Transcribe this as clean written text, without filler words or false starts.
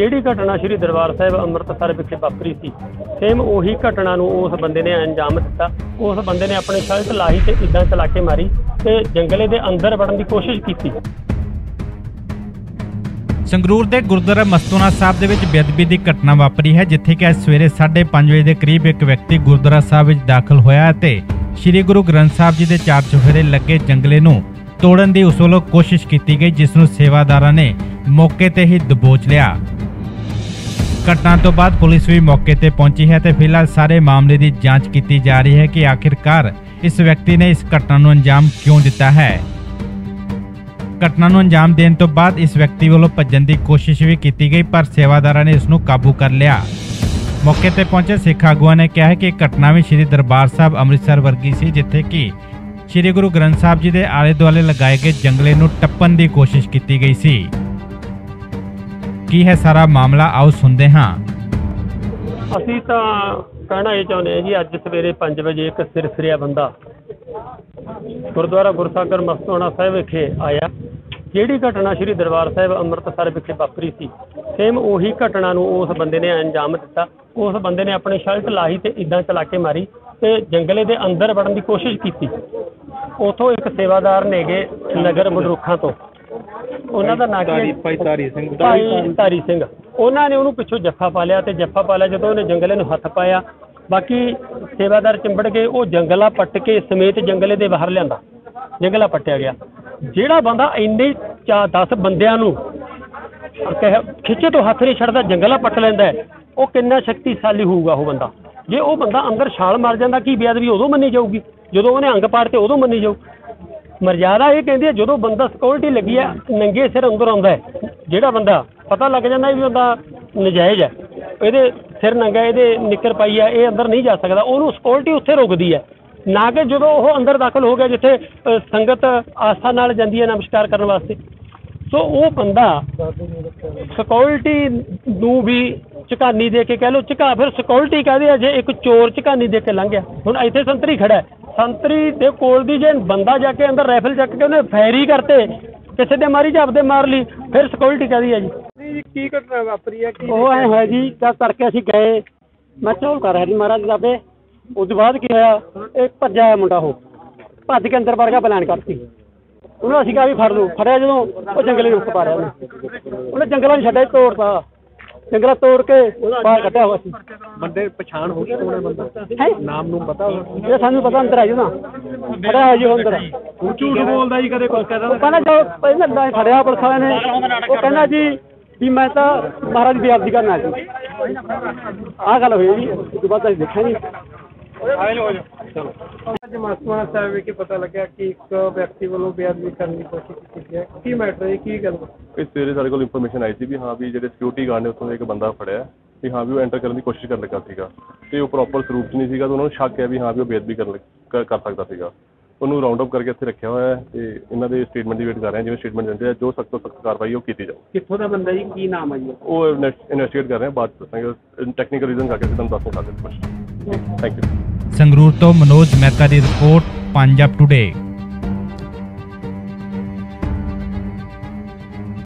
ਜਿਹੜੀ ਘਟਨਾ ਸ਼੍ਰੀ ਦਰਬਾਰ ਸਾਹਿਬ ਅੰਮ੍ਰਿਤਸਰ ਵਿਖੇ ਵਾਪਰੀ ਸੀ, ਸੇਮ ਉਹੀ ਘਟਨਾ ਨੂੰ ਉਸ ਬੰਦੇ ਨੇ ਅੰਜਾਮ ਦਿੱਤਾ। ਉਸ ਬੰਦੇ ਨੇ ਆਪਣੀ ਸ਼ਰਟ ਲਾਹੀ ਤੇ ਇੱਦਾਂ ਚਲਾ ਕੇ ਮਾਰੀ ਤੇ ਜੰਗਲੇ ਦੇ ਅੰਦਰ ਵੜਨ ਦੀ ਕੋਸ਼ਿਸ਼ ਕੀਤੀ। ਸੰਗਰੂਰ ਦੇ ਗੁਰਦੁਆਰਾ ਮਸਤੂਆਣਾ ਸਾਹਿਬ ਦੇ ਵਿੱਚ ਬੇਅਦਬੀ ਦੀ ਘਟਨਾ ਵਾਪਰੀ ਹੈ, ਜਿੱਥੇ ਕਿ ਅੱਜ ਸਵੇਰੇ 5:30 ਵਜੇ ਦੇ ਕਰੀਬ ਇੱਕ ਵਿਅਕਤੀ ਗੁਰਦੁਆਰਾ ਸਾਹਿਬ ਵਿੱਚ ਦਾਖਲ ਹੋਇਆ ਅਤੇ ਸ੍ਰੀ ਗੁਰੂ ਗ੍ਰੰਥ ਸਾਹਿਬ ਜੀ ਦੇ 4 ਚੁਫੇਰੇ ਲੱਗੇ ਜੰਗਲੇ ਨੂੰ ਤੋੜਨ ਦੀ ਉਸ ਵੱਲੋਂ ਕੋਸ਼ਿਸ਼ ਕੀਤੀ ਗਈ, ਜਿਸ ਨੂੰ ਸੇਵਾਦਾਰਾਂ ਨੇ ਮੌਕੇ ਤੇ ਹੀ ਦਬੋਚ ਲਿਆ। ਘਟਨਾ ਤੋਂ ਬਾਅਦ ਪੁਲਿਸ ਵੀ ਮੌਕੇ ਤੇ ਪਹੁੰਚੀ ਹੈ ਤੇ ਫਿਲਹਾਲ ਸਾਰੇ ਮਾਮਲੇ ਦੀ ਜਾਂਚ ਕੀਤੀ ਜਾ ਰਹੀ ਹੈ ਕਿ ਆਖਿਰਕਾਰ ਇਸ ਵਿਅਕਤੀ ਨੇ ਇਸ ਘਟਨਾ ਨੂੰ ਅੰਜਾਮ ਕਿਉਂ ਦਿੱਤਾ ਹੈ। ਘਟਨਾ ਨੂੰ ਅੰਜਾਮ ਦੇਣ ਤੋਂ ਬਾਅਦ ਇਸ ਵਿਅਕਤੀ ਵੱਲੋਂ ਭੱਜਣ ਦੀ ਕੋਸ਼ਿਸ਼ ਵੀ ਕੀਤੀ ਗਈ, ਪਰ ਸੇਵਾਦਾਰਾਂ ਨੇ ਇਸ ਨੂੰ ਕਾਬੂ ਕਰ ਲਿਆ। ਮੌਕੇ ਤੇ ਪਹੁੰਚੇ ਸਿੱਖ ਆਗੂਆਂ ਨੇ ਕਿਹਾ ਹੈ ਕਿ ਘਟਨਾ ਵੀ ਸ੍ਰੀ ਦਰਬਾਰ ਸਾਹਿਬ ਅੰਮ੍ਰਿਤਸਰ ਵਰਗੀ ਸੀ, ਜਿੱਥੇ ਕਿ ਸ੍ਰੀ ਗੁਰੂ ਗ੍ਰੰਥ ਸਾਹਿਬ ਜੀ ਦੇ ਆਲੇ ਦੁਆਲੇ ਲਗਾਏ ਗਏ ਜੰਗਲੇ ਨੂੰ ਟੱਪਣ ਦੀ ਕੋਸ਼ਿਸ਼ ਕੀਤੀ ਗਈ ਸੀ। ਕੀ ਹੈ ਸਾਰਾ ਮਾਮਲਾ, ਆਓ ਸੁਣਦੇ ਹਾਂ। ਅਸੀਂ ਤਾਂ ਕਹਿਣਾ ਇਹ ਚਾਹੁੰਦੇ ਹਾਂ ਜੀ, ਅੱਜ ਸਵੇਰੇ 5 ਵਜੇ ਇੱਕ ਸਿਰਫਿਰਿਆ ਬੰਦਾ ਗੁਰਦੁਆਰਾ ਗੁਰਸਾਗਰ ਮਸਤੂਆਣਾ ਸਾਹਿਬ ਵਿਖੇ ਆਇਆ। ਜਿਹੜੀ ਘਟਨਾ ਸ਼੍ਰੀ ਦਰਬਾਰ ਸਾਹਿਬ ਅੰਮ੍ਰਿਤਸਰ ਵਿਖੇ ਵਾਪਰੀ ਸੀ, ਸੇਮ ਉਹੀ ਘਟਨਾ ਨੂੰ ਉਸ ਬੰਦੇ ਨੇ ਅੰਜਾਮ ਦਿੱਤਾ। ਉਸ ਬੰਦੇ ਨੇ ਆਪਣੀ ਸ਼ਰਟ ਲਾਹੀ ਤੇ ਇੱਦਾਂ ਚਲਾ ਕੇ ਮਾਰੀ ਤੇ ਜੰਗਲੇ ਦੇ ਅੰਦਰ ਵੜਨ ਦੀ ਕੋਸ਼ਿਸ਼ ਕੀਤੀ। ਉੱਥੋਂ ਇੱਕ ਸੇਵਾਦਾਰ ਨੇਗੇ ਨਗਰ ਮਡਰੂਖਾਂ ਤੋਂ, ਉਹਨਾਂ ਦਾ ਨਾਂ ਭਾਈ ਧਾਰੀ ਸਿੰਘ, ਉਹਨਾਂ ਨੇ ਉਹਨੂੰ ਪਿੱਛੋਂ ਜੱਫਾ ਪਾ ਲਿਆ ਤੇ ਜੱਫਾ ਪਾ ਲਿਆ ਜਦੋਂ ਉਹਨੇ ਜੰਗਲੇ ਨੂੰ ਹੱਥ ਪਾਇਆ, ਬਾਕੀ ਸੇਵਾਦਾਰ ਚਿੰਬੜ ਕੇ ਉਹ ਜੰਗਲਾ ਪੱਟ ਕੇ ਸਮੇਤ ਜੰਗਲੇ ਦੇ ਬਾਹਰ ਲਿਆਂਦਾ, ਜੰਗਲਾ ਪੱਟਿਆ ਗਿਆ। ਜਿਹੜਾ ਬੰਦਾ ਇੰਨੇ 10 ਬੰਦਿਆਂ ਨੂੰ ਖਿੱਚੇ ਤੋਂ ਹੱਥ ਨਹੀਂ ਛੱਡਦਾ, ਜੰਗਲਾ ਪੱਟ ਲੈਂਦਾ ਹੈ, ਉਹ ਕਿੰਨਾ ਸ਼ਕਤੀਸ਼ਾਲੀ ਹੋਊਗਾ ਉਹ ਬੰਦਾ। ਜੇ ਉਹ ਬੰਦਾ ਅੰਦਰ ਛਾਲ ਮਾਰ ਜਾਂਦਾ, ਕੀ ਬੇਅਦਬੀ ਉਦੋਂ ਮੰਨੀ ਜਾਊਗੀ ਜਦੋਂ ਉਹਨੇ ਅੰਗ ਪਾੜ ਤੇ ਉਦੋਂ ਮੰਨੀ ਜਾਊ। ਮਰਜ਼ਾਦਾ ਇਹ ਕਹਿੰਦੀ ਹੈ ਜਦੋਂ ਬੰਦਾ ਸਿਕਿਉਰਿਟੀ ਲੱਗੀ ਹੈ ਨੰਗੇ ਸਿਰ ਅੰਦਰ ਆਉਂਦਾ ਹੈ, ਜਿਹੜਾ ਬੰਦਾ ਪਤਾ ਲੱਗ ਜਾਂਦਾ ਵੀ ਬੰਦਾ ਨਜਾਇਜ਼ ਹੈ, ਇਹਦੇ ਸਿਰ ਨੰਗਾ, ਇਹਦੇ ਨਿੱਕਰ ਪਾਈ ਹੈ, ਇਹ ਅੰਦਰ ਨਹੀਂ ਜਾ ਸਕਦਾ, ਉਹਨੂੰ ਸਿਕਿਉਰਿਟੀ ਉੱਥੇ ਰੋਕਦੀ ਹੈ। ਨਾ ਕਿ ਜਦੋਂ ਉਹ ਅੰਦਰ ਦਾਖਲ ਹੋ ਗਿਆ ਜਿੱਥੇ ਸੰਗਤ ਆਸਥਾ ਨਾਲ ਜਾਂਦੀ ਹੈ ਨਮਸਕਾਰ ਕਰਨ ਵਾਸਤੇ। ਸੋ ਉਹ ਬੰਦਾ ਸਿਕਿਉਰਿਟੀ ਨੂੰ ਵੀ ਝਕਾਨੀ ਦੇ ਕੇ ਕਹਿ ਲਓ, ਝਕਾ ਫਿਰ ਸਿਕਿਉਰਿਟੀ ਕਹਦੇ ਆ, ਜੇ ਇੱਕ ਚੋਰ ਝਕਾਨੀ ਦੇ ਕੇ ਲੰਘ ਗਿਆ। ਹੁਣ ਇੱਥੇ ਸੰਤਰੀ ਖੜਾ ਹੈ, ਸੰਤਰੀ ਦੇ ਕੋਲ ਦੀ ਜੇ ਬੰਦਾ ਜਾ ਕੇ ਅੰਦਰ ਰਾਈਫਲ ਚੱਕ ਕੇ ਉਹਨੇ ਫਾਇਰੀ ਕਰਤੇ, ਕਿਸੇ ਦੇ ਮਾਰੀ ਜਾਂ ਆਪਦੇ ਮਾਰ ਲਈ, ਫਿਰ ਸਿਕਿਉਰਿਟੀ ਕਹਦੀ ਹੈ ਜੀ। ਕੀ ਘਟਨਾ ਵਾਪਰੀ ਹੈ? ਉਹ ਐ ਹੋਇਆ ਜੀ, ਜਦ ਤੜਕੇ ਅਸੀਂ ਗਏ, ਮੈਂ ਝੋਲ ਕਰ ਰਿਹਾ ਜੀ ਮਹਾਰਾਜ ਦਾਬੇ। ਉਸ ਤੋਂ ਬਾਅਦ ਕੀ ਹੋਇਆ, ਇੱਕ ਭੱਜਾ ਆਇਆ ਮੁੰਡਾ, ਉਹ ਭੱਜ ਕੇ ਅੰਦਰ ਵੜ ਗਿਆ, ਪਲਾਨ ਕਰਤੀ ਉਹਨੂੰ। ਅਸੀਂ ਕਿਹਾ ਵੀ ਫੜ ਲਓ, ਫੜਿਆ ਜਦੋਂ ਉਹ ਜੰਗਲੇ ਨੂੰ ਉੱਠ ਪਾ ਰਿਹਾ ਉਹਨੇ ਜੰਗਲਾਂ ਨੂੰ ਛੱਡਿਆ, ਤੋੜਤਾ, ਜੰਗਲਾ ਤੋੜ ਕੇ ਬਾਹਰ ਕੱਢਿਆ ਹੋਇਆ ਸੀ। ਬੰਦੇ ਪਛਾਣ ਹੋ ਗਈ, ਕੌਣ ਹੈ ਬੰਦਾ, ਨਾਮ ਨੂੰ ਪਤਾ? ਇਹ ਸਾਨੂੰ ਪਤਾ, ਅੰਦਰ ਆ ਜੀ ਨਾ ਫੜਿਆ ਹੋਇਆ ਜੀ, ਉਹ ਅੰਦਰ ਝੂਠ ਬੋਲਦਾ ਜੀ, ਕਦੇ ਕੁਛ ਕਹਿੰਦਾ। ਕਹਿੰਦਾ ਜੋ ਪਹਿਲਾਂ ਫੜਿਆ ਪੁਲਿਸ ਵਾਲਿਆਂ ਨੇ, ਉਹ ਕਹਿੰਦਾ ਜੀ ਵੀ ਮੈਂ ਤਾਂ ਮਹਾਰਾਜ ਦੀ ਬੇਅਦਬੀ ਕਰਨ ਆਇਆ ਸੀ। ਆਹ ਗੱਲ ਹੋਈ ਜੀ, ਉਸ ਤੋਂ ਬਾਅਦ ਅਸੀਂ ਦੇਖਿਆ ਜੀ। ਅੱਜ ਮਸਤੂਆਣਾ ਸਾਹਿਬ ਵਿਖੇ ਪਤਾ ਲੱਗਿਆ ਕਿ ਇੱਕ ਵਿਅਕਤੀ ਵੱਲੋਂ ਬੇਅਦਬੀ ਕਰਨ ਦੀ ਕੋਸ਼ਿਸ਼ ਕੀਤੀ ਹੈ। ਕੀ ਮੈਟਰ ਹੈ, ਕੀ ਗੱਲ? ਇਸ ਸਵੇਰੇ ਸਾਡੇ ਕੋਲ ਇਨਫੋਰਮੇਸ਼ਨ ਆਈ ਸੀ ਵੀ ਹਾਂ ਵੀ ਜਿਹੜੇ ਸਿਕਿਉਰਿਟੀ ਗਾਰਡ ਨੇ ਉੱਥੋਂ ਦਾ ਇੱਕ ਬੰਦਾ ਫੜਿਆ ਵੀ ਹਾਂ ਵੀ ਉਹ ਐਂਟਰ ਕਰਨ ਦੀ ਕੋਸ਼ਿਸ਼ ਕਰਨ ਲੱਗਾ ਸੀਗਾ ਤੇ ਉਹ ਪ੍ਰੋਪਰ ਸਰੂਪ 'ਚ ਨਹੀਂ ਸੀਗਾ, ਤਾਂ ਉਹਨਾਂ ਨੂੰ ਸ਼ੱਕ ਹੈ ਵੀ ਹਾਂ ਵੀ ਉਹ ਬੇਅਦਬੀ ਕਰ ਸਕਦਾ ਸੀਗਾ। ਉਹਨੂੰ ਰਾਉਂਡ ਅਪ ਕਰਕੇ ਇੱਥੇ ਰੱਖਿਆ ਹੋਇਆ ਹੈ ਤੇ ਇਹਨਾਂ ਦੇ ਸਟੇਟਮੈਂਟ ਦੀ ਵੇਟ ਕਰ ਰਹੇ ਹਾਂ। ਜਿਵੇਂ ਸਟੇਟਮੈਂਟ ਦਿੰਦੇ ਆ, ਜੋ ਸਖਤ ਤੋਂ ਸਖਤ ਕਾਰਵਾਈ ਉਹ ਕੀਤੀ ਜਾਊ। ਕਿੱਥੋਂ ਦਾ ਬੰਦਾ ਜੀ, ਕੀ ਨਾਮ ਹੈ ਜੀ? ਉਹ ਇਨਵੈਸਟੀਗੇਟ ਕਰ ਰਹੇ ਹਾਂ, ਬਾਅਦ ਦੱਸਾਂਗੇ। ਟੈਕਨੀਕਲ ਰੀਜ਼ਨ ਕਰਕੇ ਤੁਹਾਨੂੰ ਦੱਸ ਨਹੀਂ ਸਕਦੇ ਕੁਛ। Thank you. ਸੰਗਰੂਰ ਤੋਂ ਮਨੋਜ ਮਹਿਤਾ ਦੀ ਰਿਪੋਰਟ, ਪੰਜਾਬ ਟੁਡੇ।